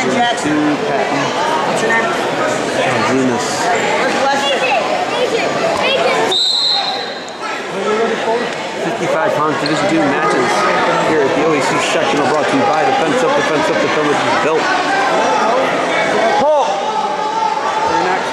name, Jackson? What's your name? Venus. Where's Weston? 55 pound Division II matches here at the OAC sectional, brought to you by Defense Up, the film which is built. Pull! You're next.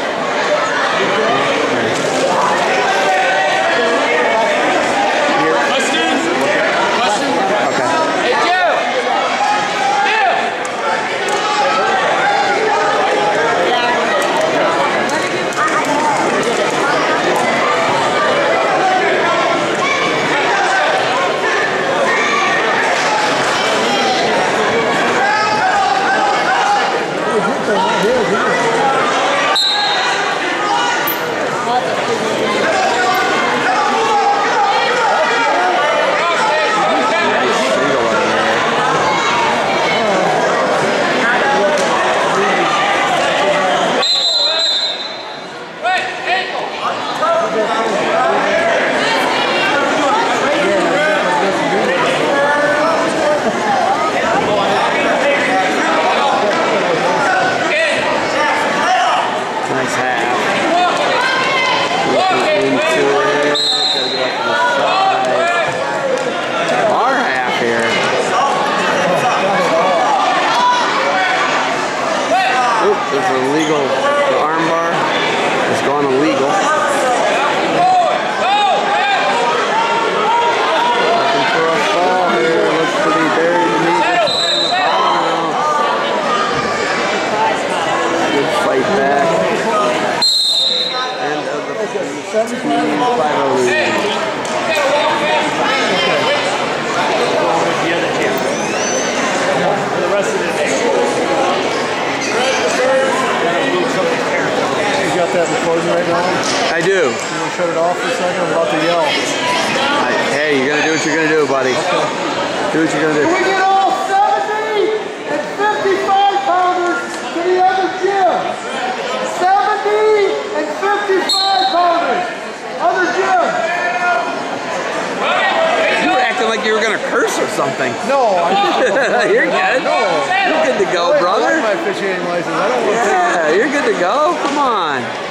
Nice half. Looking into it. Gotta get up to the side. Our half here. Oop, there's an illegal. The arm bar has gone illegal. Looking for a fall here. Looks to be buried beneath it. Good fight back. 5-0 lead. For the rest of the day. You got that recording right now? I do. You want to shut it off for a second? I'm about to yell. Hey, you're gonna do what you're gonna do, buddy. Okay. Do what you're gonna do. Can we get all 70 and 55 pounders to the other gym? 70 and 55 pounders. Other gym. You were acting like you were gonna curse or something. No, you're good. No. You're good to go, brother. I like my officiating license. I don't want to. Yeah, you're good to go. Come on.